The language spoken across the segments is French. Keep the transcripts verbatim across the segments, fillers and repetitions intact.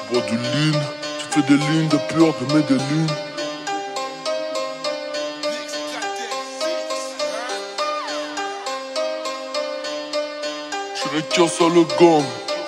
bois du lean, tu fais des lignes de pure, de mes des lunes. Je les casse à le gang.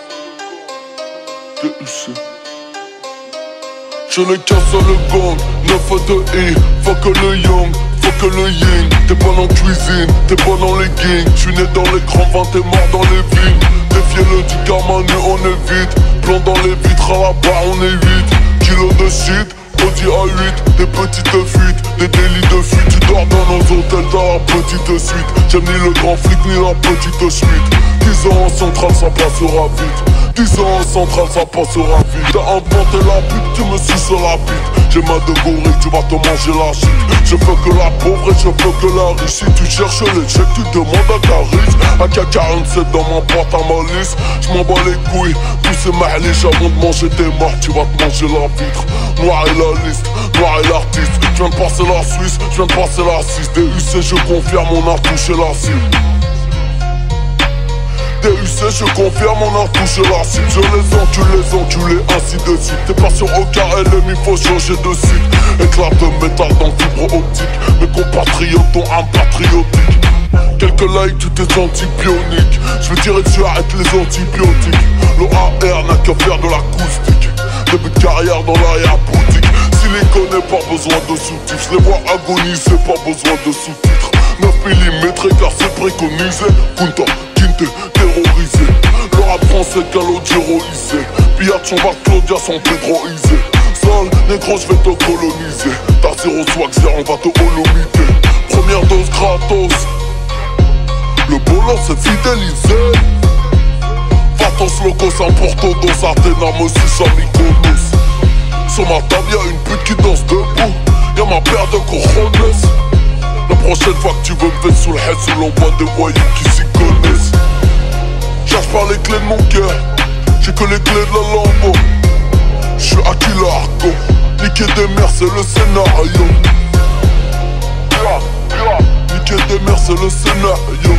D U C. Je les casse à le gang. neuf à deux I, fuck le young, fuck le yin. T'es pas dans cuisine, t'es pas dans les gangs. J'suis né dans l'écran, vingt t'es mort dans les vignes. Défiez-le du karma, nous on évite. Plan dans les vitres, à la barre on est huit. Kilo de shit, Audi A huit. Des petites fuites, des délits de fuite. Tu dors dans nos hôtels, dans la petite suite. J'aime ni le grand flic, ni la petite suite. dix ans en centrale, ça passera vite. dix ans en centrale, ça passera vite. T'as inventé la pute, tu me suces sur la bite. J'ai ma de gorille, tu vas te manger la shit. Je veux que la pauvre et je veux que la riche. Si tu cherches les chèques, tu demandes à ta riche. A K quarante-sept dans ma boîte à malice. J'm'en bats les couilles, tous ces mahliches. Avant de manger tes morts, tu vas te manger la vitre. Noir est la liste, noir est l'artiste. J'viens de passer la Suisse, j'viens de passer la six. D U C, je confirme, on a touché la cible. D U C, je confirme, on a touché la cible. Je les encule, les enculés, ainsi de suite. T'es pas sur aucun L M, il faut changer de site. Éclat de métal dans fibre optique. Mes compatriotes ont un patriotique. Quelques likes, tout est antibionique. Je veux tirer dessus, arrête les antibiotiques. L'O A R n'a qu'à faire de l'acoustique. Début de carrière dans l'arrière-boutique. Silicone, pas besoin de sous-titres. Je les vois agoniser, pas besoin de sous-titres. neuf millimètres, car c'est préconisé. Kunta, Kinte, terrorisé. Le rap français calogéroisé. Piatch, on va Claudia sans pédroiser. Sale, négro, je vais te coloniser. T'as zéro swag, on va te holomiter. Première dose gratos. Le boulot c'est fidélisé. Vatos locos, un porto dos, Artena, me suce à Mykonos. Sur ma table y'a une pute qui danse debout. Y'a ma paire de cojones. La prochaine fois que tu veux me faire sous le head, sous l'envoi des voyous qui s'y connaissent. Cherche pas les clés de mon cœur, j'ai que les clés de la Lambo. J'suis Aquila Arco, niquer des mères c'est le scénario. Niquer des mères c'est le scénario.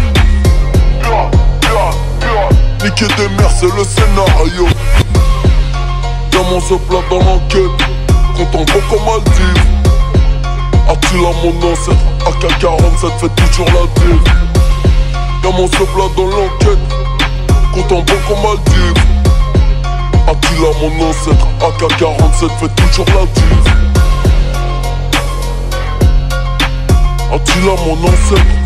Niquer des mères c'est le scénario. Diamant se plat dans l'enquête, content beaucoup Maldives. Attila mon ancêtre, A K quarante-sept fait toujours la dive. Diamant se plat dans l'enquête, content beaucoup Maldives. Attila mon ancêtre, A K quarante-sept fait toujours la dive. Attila mon ancêtre.